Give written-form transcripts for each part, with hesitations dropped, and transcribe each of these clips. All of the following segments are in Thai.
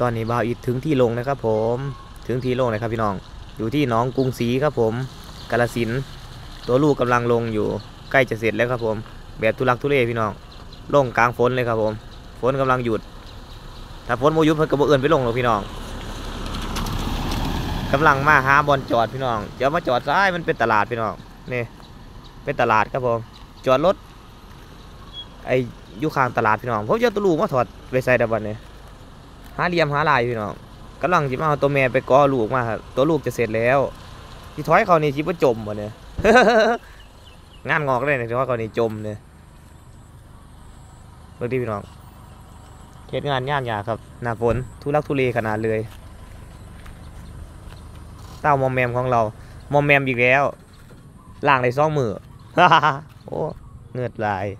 ตอนนี้บ่าวอิดถึงที่ลงนะครับผมถึงที่ลงเลยครับพี่น้องอยู่ที่หนองกรุงศรีครับผมกาฬสินธุ์ตัวลูกกำลังลงอยู่ใกล้จะเสร็จแล้วครับผมแบบทุลักทุเลพี่น้องลงกลางฝนเลยครับผมฝนกำลังหยุดถ้าฝนโมยุบเพิ่นก็บ่เอื้อนไปลงหรอกพี่น้องกำลังมาหาบอลจอดพี่น้องเดี๋ยวมาจอดซ้ายมันเป็นตลาดพี่น้องนี่เป็นตลาดครับผมจอดรถไอ้อยู่ข้างตลาดพี่น้องผมจะตัวลูกมาถอดไปใส่ดับบันเนี่ยหาเหลี่ยมหาลายพี่น้องกำลังจิมาเอาตัวแม่ไปก้อลูกมาครับตัวลูกจะเสร็จแล้วที่ถอยเขานี่จิว่าจมบ่เนี่ย งานงอกเลยเนี่ยที่ถอยเขานี่จมเนี่ยเมื่อกี้พี่น้องเทศงานย่านยากครับหน้าฝนทุลักทุเลขนาดเลยเต้ามอมแมมของเรามอมแมมอีกแล้วล่างในซ่องมือ โอ้เงือดลาย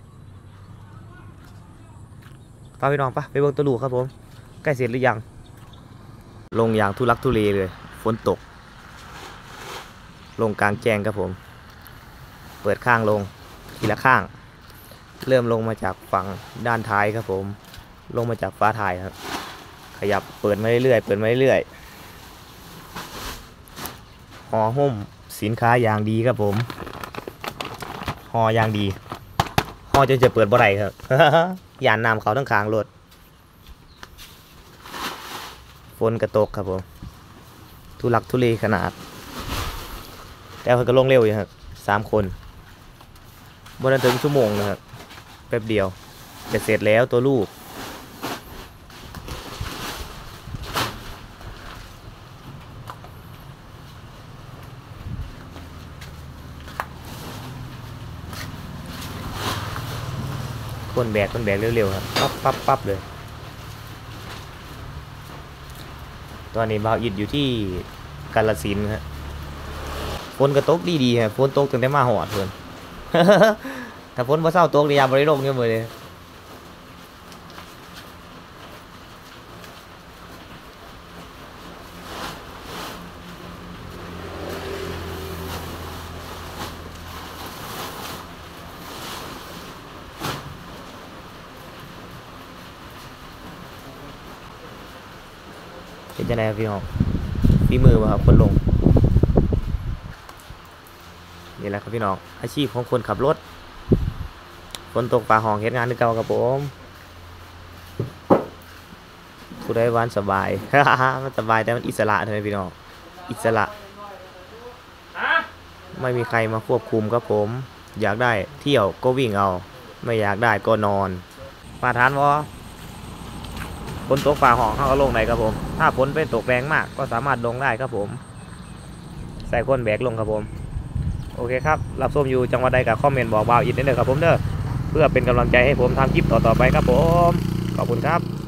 ป้าพี่น้องปะไปเบิ่งตัวลูกครับผมใกล้เสร็จหรือยังลงอย่างทุลักทุเลเลยฝนตกลงกลางแจ้งครับผมเปิดข้างลงทีละข้างเริ่มลงมาจากฝั่งด้านท้ายครับผมลงมาจากฟ้าท้ายครับขยับเปิดมาเรื่อยๆเปิดมาเรื่อยๆห่อหุ้มสินค้าอย่างดีครับผมห่ออย่างดีห่อจนจะเปิดบ่ได้ครับ ยานน้ำเขาทั้งคางรถฝนกระตกครับผมทุลักทุเลขนาดแต่เขาก็ลงเร็วอยู่ครับ3 คนบนถึงชั่วโมงนะครับแป๊บเดียวจะเสร็จแล้วตัวลูกคนแบกเร็วๆครับปั๊บเลยตอนนี้บ่าวอิดอยู่ที่กาฬสินธุ์ครับฝนกระตกดีๆครับฝนตกตั้งแต่มาหอดเพิ่น ถ้าฝนบ่เศร้าตกนี่ยามบ่ได้ลงเนี่ยมื้อนี้เป็นจังได๋ครับพี่น้องฝีมือบ่ครับคนลงนี่แหละครับพี่น้องอาชีพของคนขับรถฝนตกฟ้าห้องเฮ็ดงานคือเก่าครับผมผู้ใดวันสบาย มันสบายแต่มันอิสระเท่านั้นพี่น้องอิสระไม่มีใครมาควบคุมครับผมอยากได้เที่ยวก็วิ่งเอาไม่อยากได้ก็นอนมาทานวะฝนตกฟ้าห้องเขาก็ลงได้ครับผมถ้าฝนเป็นตกแรงมากก็สามารถลงได้ครับผมใส่คนแบกลงครับผมโอเคครับรับชมอยู่จังหวัดใดกับคอมเมนต์บอกบ่าวอิดได้เลยครับผมเด้อเพื่อเป็นกำลังใจให้ผมทำคลิปต่อๆไปครับผมขอบคุณครับ